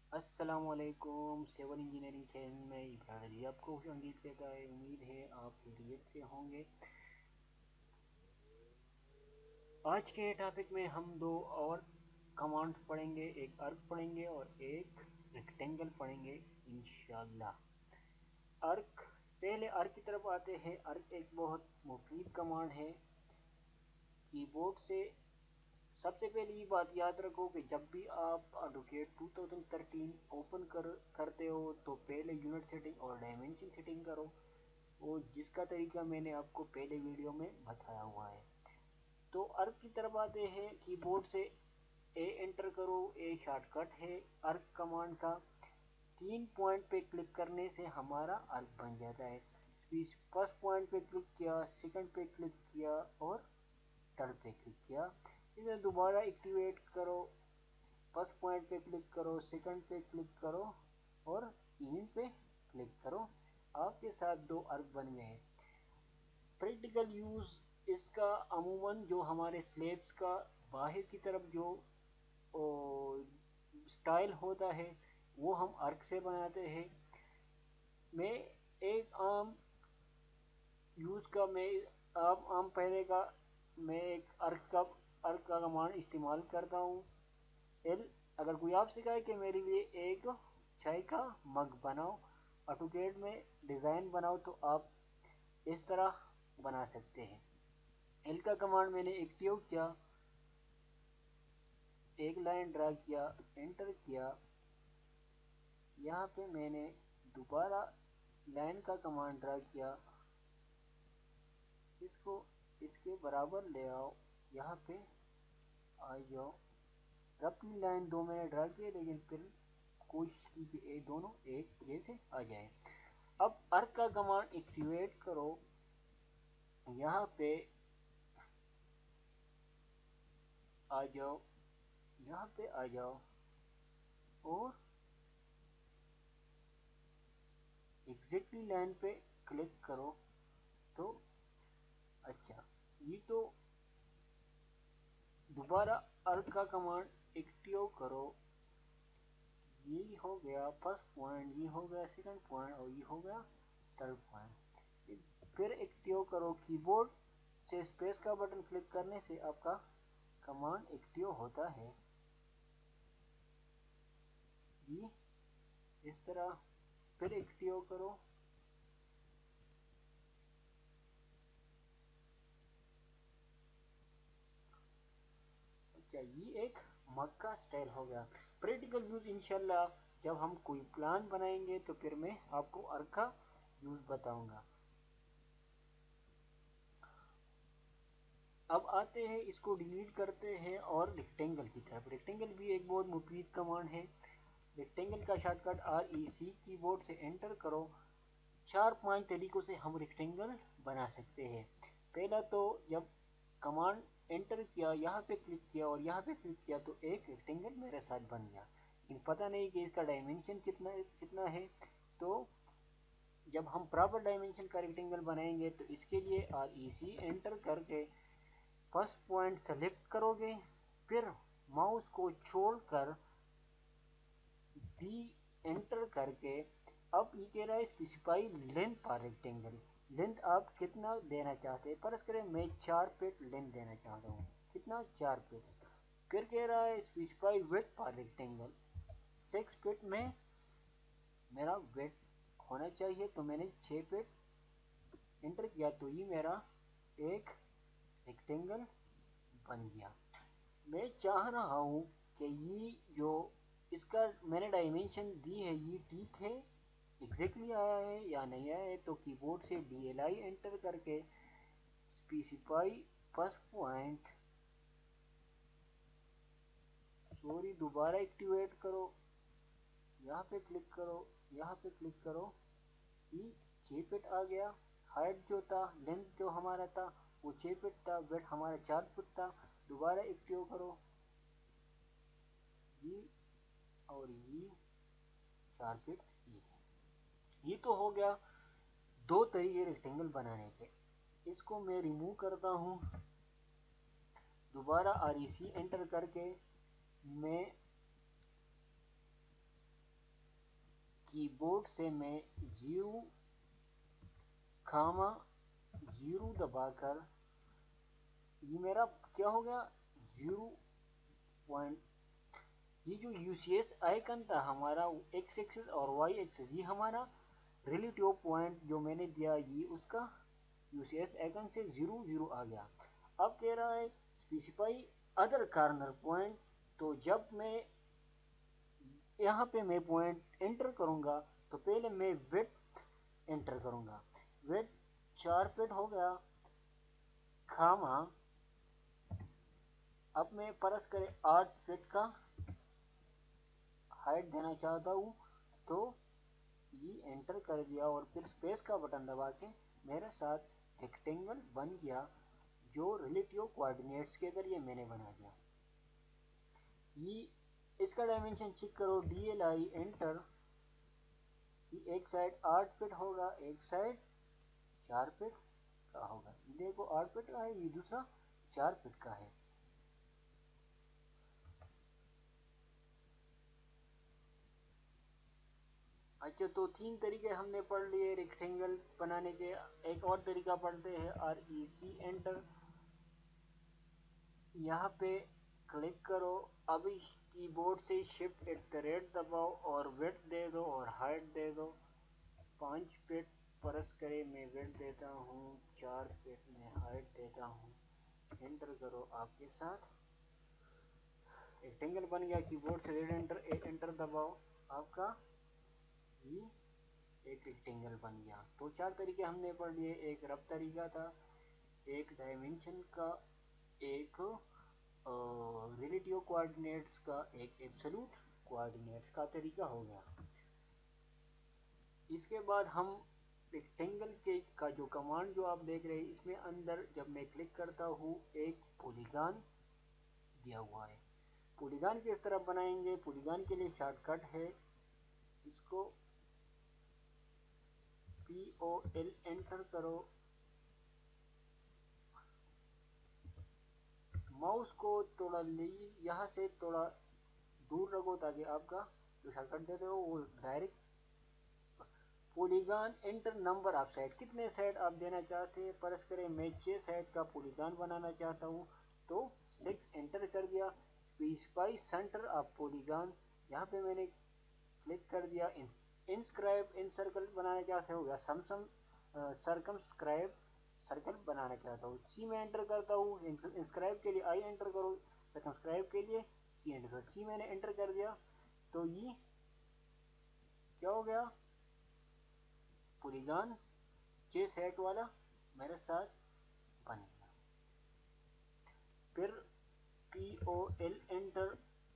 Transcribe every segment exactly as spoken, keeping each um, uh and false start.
السلام علیکم، civil engineering channel میں ابراہیم جی آپ کو خوش آمدید کہتا ہے۔ امید ہے آپ خیریت سے ہوں گے۔ آج کے ٹاپک میں ہم دو اور کمانڈ پڑھیں گے، ایک ارک پڑھیں گے اور ایک ریکٹینگل پڑھیں گے انشاءاللہ۔ ارک، پہلے ارک کی طرف آتے ہیں۔ ارک ایک بہت مفید کمانڈ ہے۔ کی بورڈ سے سب سے پہلے یہ بات یاد رکھو کہ جب بھی آپ ایڈوکیٹ دو ہزار تیرہ اوپن کر کرتے ہو تو پہلے یونٹ سیٹنگ اور ڈائمینشن سیٹنگ کرو، اور جس کا طریقہ میں نے آپ کو پہلے ویڈیو میں بتایا ہوا ہے۔ تو ارک کی طرف آتے ہیں۔ کی بورڈ سے اے انٹر کرو، اے شارٹ کٹ ہے ارک کمانڈ کا۔ تین پوائنٹ پہ کلک کرنے سے ہمارا ارک بن جاتا ہے۔ فرسٹ پوائنٹ پہ کلک کیا، سیکنڈ پہ کلک کیا اور تھرڈ پہ کلک کیا، اسے دوبارہ ایکٹیویٹ کرو۔ فرسٹ پوائنٹ پہ کلک کرو، سیکنڈ پہ کلک کرو اور تین پہ کلک کرو، آپ کے ساتھ دو ارک بن گئے۔ پریکٹیکل یوز اس کا عموماً جو ہمارے سلیبس کا باہر کی طرف جو سٹائل ہوتا ہے وہ ہم ارک سے بناتے ہیں۔ میں ایک عام یوز کا میں عام عام پہلے کا میں ایک ارک کا ارک کا کمانڈ استعمال کرتا ہوں۔ ایل، اگر کوئی آپ سے کہے کہ میرے لیے ایک چائے کا مگ بناؤ، آٹوکیڈ میں ڈیزائن بناؤ، تو آپ اس طرح بنا سکتے ہیں۔ ایل کا کمانڈ میں نے ایکٹیو کیا، ایک لائن ڈرا کیا، انٹر کیا، یہاں پہ میں نے دوبارہ لائن کا کمانڈ ڈرا کیا، اس کو اس کے برابر لے آؤ، یہاں پہ آ جاؤ۔ اپنی لائن دو میں نے ڈرا کیے لیکن پھر کوشش کی کہ یہ دونوں ایک جیسے آ جائیں۔ اب ارک کا کمانڈ ایکٹیویٹ کرو، یہاں پہ آ جاؤ، یہاں پہ آ جاؤ اور ایگزیکٹلی لائن پہ کلک کرو۔ تو اچھا، یہ تو دوبارہ ارک کا کمانڈ ایکٹیو کرو، یہ ہو گیا فرسٹ پوائنٹ، یہ ہو گیا سیکنڈ پوائنٹ اور یہ ہو گیا تھرڈ پوائنٹ۔ پھر ایکٹیو کرو، کی بورڈ سے اسپیس کا بٹن کلک کرنے سے آپ کا کمانڈ ایکٹیو ہوتا ہے، یہ اس طرح۔ پھر ایکٹیو کرو، اچھا یہ ایک مگ کا سٹائل ہو گیا۔ پریکٹیکل یوز انشاءاللہ جب ہم کوئی پلان بنائیں گے تو پھر میں آپ کو ارک کا یوز بتاؤں گا۔ اب آتے ہیں، اس کو ڈیلیٹ کرتے ہیں اور ریکٹینگل کی طرف۔ ریکٹینگل بھی ایک بہت مفید کمانڈ ہے۔ ریکٹینگل کا شارٹ کٹ آر ای سی، کی بورڈ سے انٹر کرو۔ چار پانچ طریقوں سے ہم ریکٹینگل بنا سکتے ہیں۔ پہلا تو جب کمانڈ انٹر کیا، یہاں پہ کلک کیا اور یہاں پہ کلک کیا تو ایک ریکٹینگل میرے ساتھ بن گیا، لیکن پتہ نہیں کہ اس کا ڈائمینشن کتنا کتنا ہے۔ تو جب ہم پراپر ڈائمینشن کا ریکٹینگل بنائیں گے تو اس کے لیے آر ای سی انٹر کر کے فرسٹ پوائنٹ سلیکٹ کرو گے، پھر ماؤس کو چھوڑ کر ڈی انٹر کر کے اب یہ کہہ رہا ہے اسپیسیفائی لینتھ پر ریکٹینگل۔ لینتھ آپ کتنا دینا چاہتے ہیں؟ فرض کریں میں چار فٹ لینتھ دینا چاہتا ہوں، کتنا؟ چار فٹ۔ پھر کہہ رہا ہے اسپیسیفائی ویڈتھ پر ریکٹینگل، سکس فٹ میں میرا ویڈتھ ہونا چاہیے، تو میں نے چھ فٹ انٹر کیا تو یہ میرا ایک ریکٹینگل بن گیا۔ میں چاہ رہا ہوں کہ یہ جو اس کا میں نے ڈائمینشن دی ہے یہ ٹھیک ہے، ایگزیکٹلی آیا ہے یا نہیں آیا ہے، تو کی بورڈ سے ڈی ایل آئی انٹر کر کے اسپیسیفائی فرسٹ پوائنٹ، سوری دوبارہ ایکٹیویٹ کرو، یہاں پہ کلک کرو، یہاں پہ کلک کرو، یہ چھ فٹ آ گیا۔ ہائٹ جو تھا، لینتھ جو ہمارا تھا وہ چھ فٹ تھا، ویڈ ہمارا چار فٹ تھا۔ دوبارہ ایکٹیو کرو، یہ اور یہ چار فٹ یہ ہے۔ یہ تو ہو گیا دو طریقے ریکٹینگل بنانے کے۔ اس کو میں ریموو کرتا ہوں، دوبارہ آر ای سی انٹر کر کے میں की बोर्ड से मैं जीरो खामा जीरो दबाकर, ये मेरा क्या हो गया जीरो पॉइंट, ये जो यू सी एस आइकन था हमारा एक्स एक्सिस और वाई एक्सिस, ये हमारा रिलेटिव पॉइंट जो मैंने दिया ये उसका यू सी एस आइकन से जीरो जीरो आ गया। अब कह रहा है स्पेसिफाई अदर कॉर्नर पॉइंट, तो जब मैं यहाँ पे मैं पॉइंट एंटर करूँगा तो पहले मैं विड्थ एंटर करूँगा, विड्थ चार फीट हो गया खामा, अब मैं परस करे आठ फीट का हाइट देना चाहता हूँ, तो ये एंटर कर दिया और फिर स्पेस का बटन दबा के मेरे साथ रेक्टेंगल बन गया जो रिलेटिव कोऑर्डिनेट्स के जरिए मैंने बना दिया। ये इसका डायमेंशन चेक करो, डी एल आई एंटर, एक साइड आठ फीट होगा एक साइड चार फीट का होगा, देखो आठ फीट का है, ये दूसरा चार फीट का है। अच्छा, तो तीन तरीके हमने पढ़ लिए रेक्टेंगल बनाने के। एक और तरीका पढ़ते हैं, आर ई सी एंटर, यहाँ पे क्लिक करो, अभी कीबोर्ड से शिफ्ट एट द रेट दबाओ और विड्थ दे दो और हाइट दे दो, पाँच फीट परस करे मैं विड्थ देता हूँ, चार फीट में हाइट देता हूँ, एंटर करो, आपके साथ रेक्टेंगल बन गया। कीबोर्ड से रेड एंटर एंटर दबाओ, आपका ये एक रेक्टेंगल बन गया। तो चार तरीके हमने पढ़ लिए, एक रफ तरीका था, एक डायमेंशन का, एक रिलेटिव कोऑर्डिनेट्स का, एक एब्सोल्यूट कोऑर्डिनेट्स का तरीका हो गया। इसके बाद हम रेक्टेंगल के का जो कमांड जो आप देख रहे हैं, इसमें अंदर जब मैं क्लिक करता हूँ एक पॉलीगॉन दिया हुआ है। पॉलीगॉन किस तरह बनाएंगे, पॉलीगॉन के लिए शॉर्टकट है, इसको पी ओ एल एंटर करो, माउस को थोड़ा ले यहाँ से थोड़ा दूर रखो ताकि आपका जो शॉर्टकट देते हो वो direct. Polygon enter number of side, कितने साइड आप देना चाहते हैं, परस करें मैं छः साइड का पॉलीगॉन बनाना चाहता हूँ, तो सिक्स एंटर कर दिया। स्पेसिफाई सेंटर ऑफ पॉलीगॉन, यहाँ पे मैंने क्लिक कर दिया। इंस्क्राइब इन सर्कल बनाना चाहते हो या समसम सर्कमस्क्राइब सर्कल बनाना चाहता हूँ, सी में एंटर करता हूँ। इंस्क्राइब के लिए आई एंटर करो, सर्कमस्क्राइब के लिए सी एंटर करो, सी मैंने एंटर कर दिया, तो ये क्या हो गया, पॉलीगॉन छः सेट वाला मेरे साथ बन गया। फिर पी ओ एल एंटर,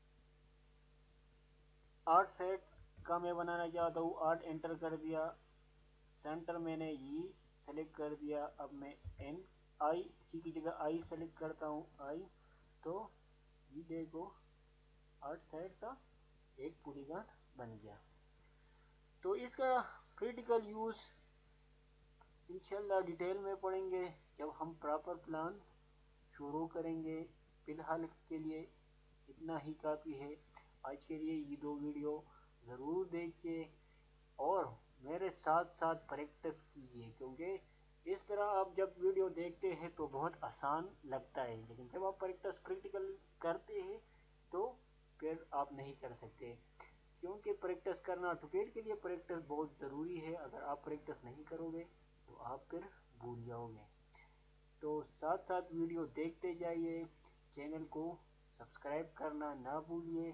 आठ सेट का मैं बनाना चाहता हूँ, आठ एंटर कर दिया। सेंटर मैंने ये सेलेक्ट कर दिया, अब मैं एन आई सी की जगह आई सेलेक्ट करता हूँ, आई, तो ये देखो आठ साइड का एक पॉलीगॉन बन गया। तो इसका क्रिटिकल यूज इंशाल्लाह डिटेल में पढ़ेंगे जब हम प्रॉपर प्लान शुरू करेंगे। फिलहाल के लिए इतना ही काफ़ी है। आज के लिए ये दो वीडियो ज़रूर देखिए और मेरे साथ साथ प्रैक्टिस कीजिए, क्योंकि इस तरह आप जब वीडियो देखते हैं तो बहुत आसान लगता है, लेकिन जब आप प्रैक्टिस प्रैक्टिकल करते हैं तो फिर आप नहीं कर सकते, क्योंकि प्रैक्टिस करना टुकेट के लिए प्रैक्टिस बहुत ज़रूरी है। अगर आप प्रैक्टिस नहीं करोगे तो आप फिर भूल जाओगे। तो साथ साथ वीडियो देखते जाइए, चैनल को सब्सक्राइब करना ना भूलिए।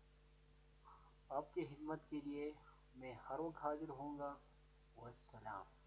आपकी खिदमत के लिए मैं हर वक्त हाजिर होऊंगा। वस्सलाम।